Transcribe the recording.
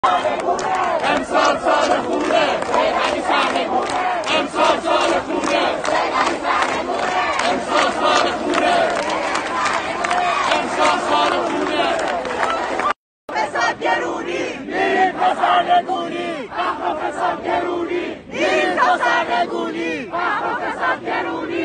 امسال سال خوبه سیدعلی سرنگونه امسال سال خوبه سیدعلی سرنگونه امسال سال خوبه امسال سال خوبه فساد گرونی میریم تا سرنگونی فساد گرونی میریم تا سرنگونی فساد گرونی